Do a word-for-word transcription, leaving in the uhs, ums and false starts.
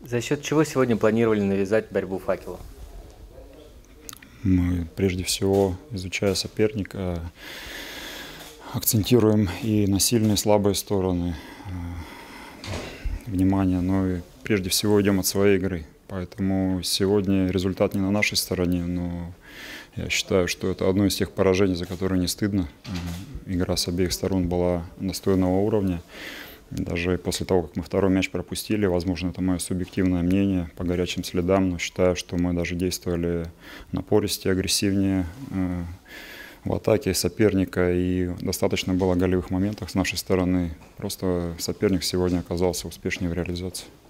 За счет чего сегодня планировали навязать борьбу Факелу? Мы, прежде всего, изучая соперника, акцентируем и на сильные, и слабые стороны внимания, но и прежде всего идем от своей игры. Поэтому сегодня результат не на нашей стороне, но я считаю, что это одно из тех поражений, за которые не стыдно. Игра с обеих сторон была достойного уровня. Даже после того, как мы второй мяч пропустили, возможно, это мое субъективное мнение по горячим следам, но считаю, что мы даже действовали напористее, агрессивнее э, в атаке соперника, и достаточно было голевых моментов с нашей стороны. Просто соперник сегодня оказался успешнее в реализации.